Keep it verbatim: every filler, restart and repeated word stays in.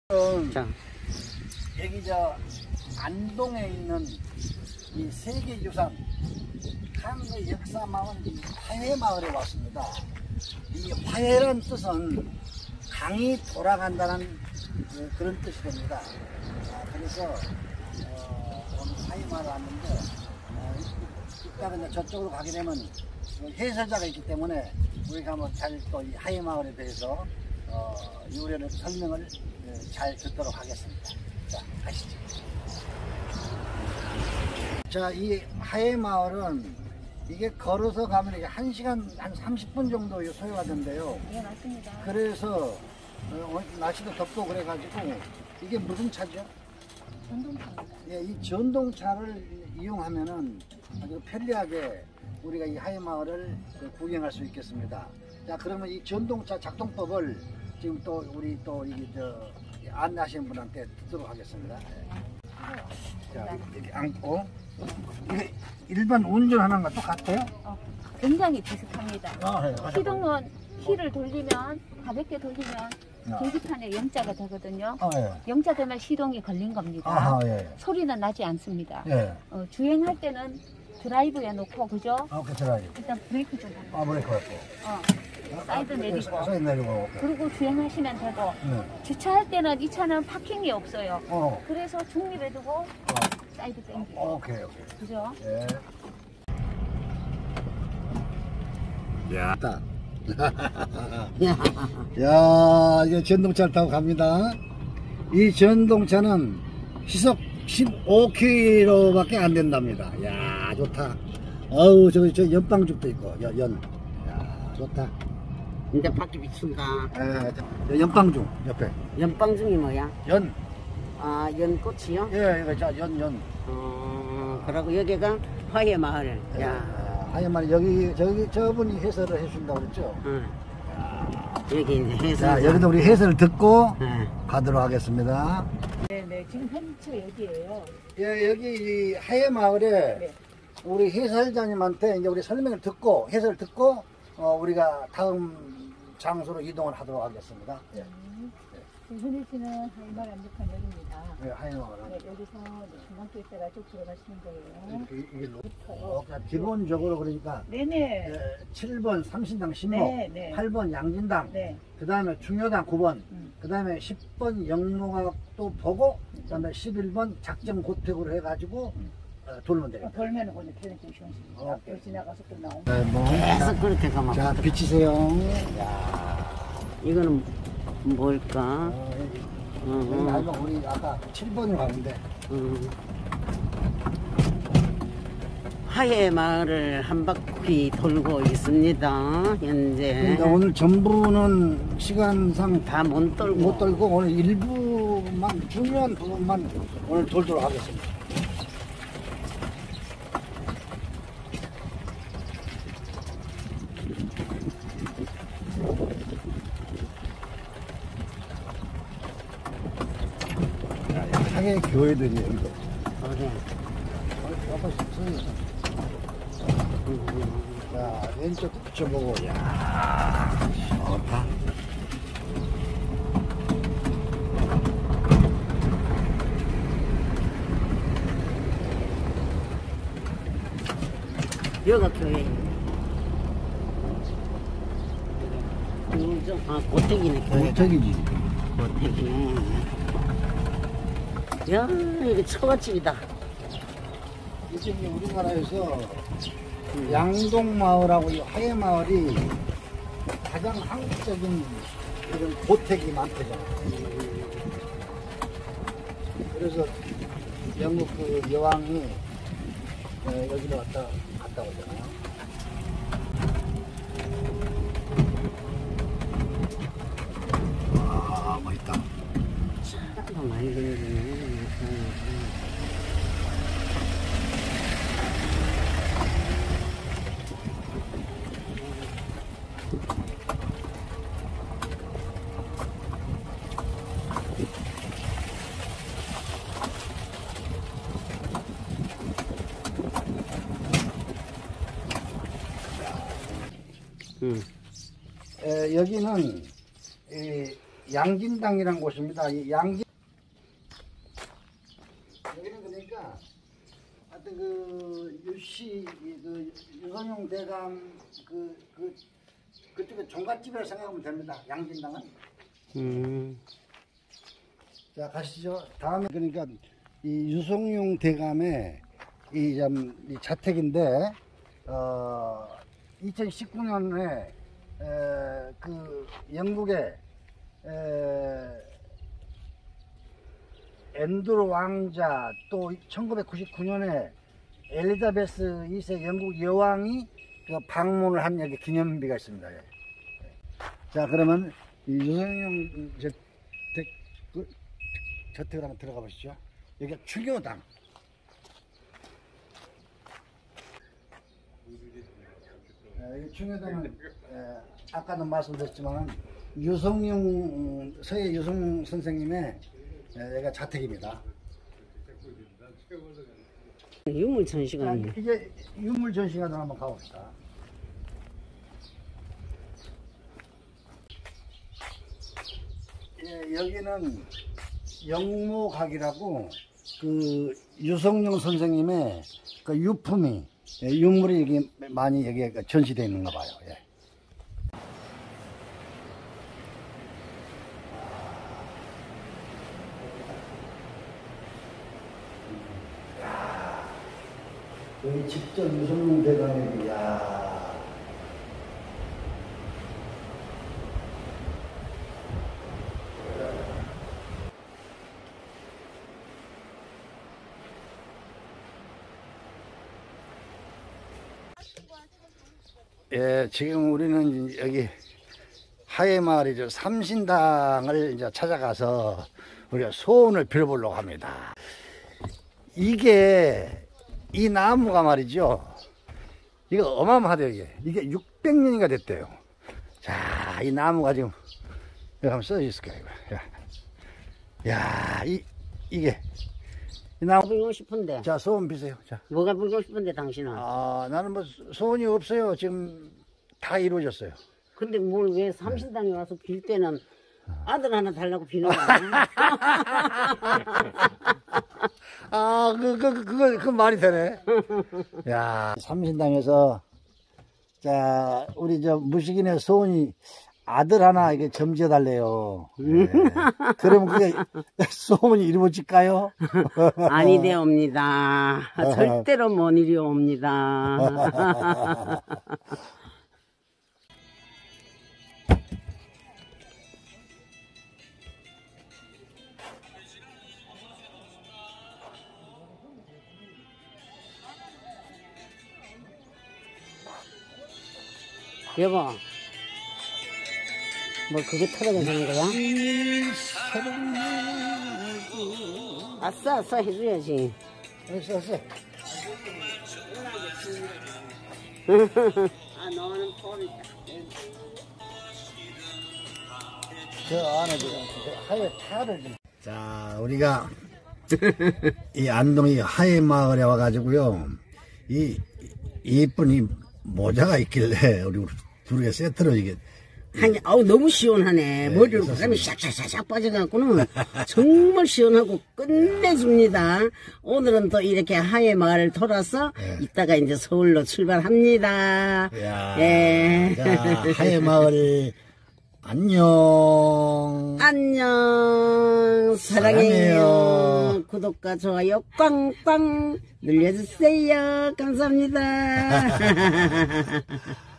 자. 여기 저 안동에 있는 이 세계유산 한국 역사마을 화해마을에 왔습니다. 이 화해란 뜻은 강이 돌아간다는 그런 뜻이 됩니다. 그래서 어, 오늘 화해마을 왔는데 어, 이따가 이제 저쪽으로 가게 되면 해설자가 있기 때문에 우리가 한번 잘 또 이 화해마을에 대해서 어, 유래를 설명을 잘 듣도록 하겠습니다. 자, 가시죠. 자, 이 화해마을은 이게 걸어서 가면 이게 한 시간 한 삼십 분 정도 소요가 된대요. 네, 맞습니다. 그래서 어, 날씨도 덥고 그래가지고 이게 무슨 차죠? 전동차입니다. 예, 이 전동차를 이용하면은 아주 편리하게 우리가 이 화해마을을 구경할 수 있겠습니다. 자, 그러면 이 전동차 작동법을 지금 또 우리 또 이게 저 안내하시는 분한테 듣도록 하겠습니다. 자, 이렇게 앉고 이게 일반 운전하는 거 똑같아요? 어, 굉장히 비슷합니다. 아, 네. 시동은 키를 돌리면 가볍게 돌리면 아. 계기판에 영자가 되거든요. 아, 예. 영자 되면 시동이 걸린 겁니다. 아하, 예. 소리는 나지 않습니다. 예. 어, 주행할 때는 드라이브에 놓고 그죠? 아, 그렇죠. 일단 브레이크 좀 하고. 아, 브레이크 갖고. 어, 사이드 내리고. 사이드 내리고. 그리고 주행하시면 되고. 네. 주차할 때는 이 차는 파킹이 없어요. 어. 그래서 중립에 두고 어. 사이드 땡기고. 어, 오케이, 오케이. 그죠? 예. 야, 딱. 야, 이게 전동차를 타고 갑니다. 이 전동차는 시속 십오 킬로미터밖에 안 된답니다. 야, 좋다. 어우, 저기, 저 연방죽도 있고, 연, 연. 야, 좋다. 이제 바퀴 비춘다. 예, 연방죽 옆에. 연빵중이 뭐야? 연. 아, 연꽃이요? 예, 이거 자, 연, 연. 어, 그러고 여기가 화해마을. 야, 야, 하여만 여기, 저기, 저분이 해설을 해준다고 그랬죠? 응. 여기 이제 해서. 자, 여기도 우리 해설을 듣고 응. 가도록 하겠습니다. 네네, 지금 현재 여기에요. 예, 여기 이 하해마을에 네. 우리 해설자님한테 이제 우리 설명을 듣고, 해설을 듣고, 어, 우리가 다음 장소로 이동을 하도록 하겠습니다. 예. 음, 현일 씨는 하이마을 안목한 여기입니다. 예, 하해마을은. 네, 여기서 중학교 있다가 쭉 들어가시는 거예요. 이게, 이게 어, 기본적으로 그러니까 네네. 예, 칠 번 삼신당 신목, 네, 네. 팔 번 양진당, 네. 그 다음에 중요당 구 번, 음. 그 다음에 십 번 영농학도 보고, 그 다음에 십일 번 작정 고택으로 해가지고 어, 돌면 되겠다. 돌면 오늘 텔레비전 시원입니다. 어. 앞으로 지나가서 또 나오면. 네, 뭐. 계속 그렇게 가면. 자, 비치세요. 이거는 뭘까? 어, 여기, 응, 여기 응. 알고 우리 아까 칠 번으로 갔는데. 응. 화해마을을 한 바퀴 돌고 있습니다. 현재. 그러니까 오늘 전부는 시간상 다 못 돌고. 못 돌고 오늘 일부만, 중요한 부분만 오늘 돌도록 하겠습니다. 하게 교회들이 여기도. 그래. 자, 왼쪽도 붙여보고. 야, 좋다. 여기가 교회. 요즘, 아, 고택이네, 교회가. 고택이지. 고택이네. 야, 이게 처갓집이다. 이제 우리나라에서 양동마을하고 이 화해마을이 가장 한국적인 이런 고택이 많대잖아. 그래서 영국 그 여왕이 어, 여기로 왔다 갔다 오잖아요. 아, 멋있다. 참 많이 들리네. 응. 에, 여기는 이 양진당이라는 곳입니다. 이 양진 여기는 그러니까 하여튼 그 유씨 그 유성룡 대감 그 그 그쪽에 종갓집이라 생각하면 됩니다. 양진당은. 음. 자 가시죠. 다음에 그러니까 이 유성룡 대감의 이, 참, 이 자택인데 어, 이천십구 년에 에, 그 영국의 에, 앤드루 왕자 또 천구백구십구 년에 엘리자베스 이 세 영국 여왕이 그 방문을 한 여기 기념비가 있습니다. 예. 자 그러면 이 유성룡 저택 그, 저택을 한번 들어가 보시죠. 여기가 추교당. 예, 추교당은 예, 아까도 말씀드렸지만 유성룡 서예 유성룡 선생님의 예, 여기가 자택입니다. 유물 전시관이. 자, 이제 유물 전시관으로 한번 가봅시다. 예, 여기는 영모각이라고 그 유성룡 선생님의 그 유품이 예, 유물이 여기 많이 여기 전시되어 있는가 봐요. 예. 여기 직접 유성룡 대감이 야. 예, 지금 우리는 여기 하회마을이죠. 삼신당을 이제 찾아가서 우리가 소원을 빌어보려고 합니다. 이게 이 나무가 말이죠. 이거 어마어마하대요, 이게. 이게 육백 년이가 됐대요. 자, 이 나무가 지금, 여기 한번 써 있을 거예요, 이거. 야, 야, 이, 이게. 이 나무. 불고 싶은데. 자, 소원 비세요. 자. 뭐가 불고 싶은데, 당신은? 아, 나는 뭐 소원이 없어요. 지금 다 이루어졌어요. 근데 뭘 왜 삼신당에 와서 빌 때는 아들 하나 달라고 비는 거야? 아, 그, 그, 그, 그거, 그 말이 되네. 야, 삼신당에서, 자, 우리 저 무식인의 소원이 아들 하나 이게 점지해 달래요. 네. 그러면 그게 소원이 이루어질까요? 아니 되옵니다. 절대로 못 이루옵니다. 여보, 뭐 그게 털어가 되는 거야? 아싸 아싸 해줘야지. 알았어, 알았어. 아 너는 폼이 저 안에 지금 하회 차를 좀. 자, 우리가 이 안동이 하회 마을에 와가지고요. 이 이쁜 이 모자가 있길래 우리 둘이 세트로 이게. 한 개, 아우, 너무 시원하네. 네, 머리로 바람이 샥샥샥 빠져갖고는 정말 시원하고 끝내줍니다. 오늘은 또 이렇게 하회 마을을 돌아서 네. 이따가 이제 서울로 출발합니다. 야, 예. 자, 하회 마을 안녕. 안녕. 사랑해요. 사랑해요. 구독과 좋아요 꽝꽝 눌러주세요. 감사합니다.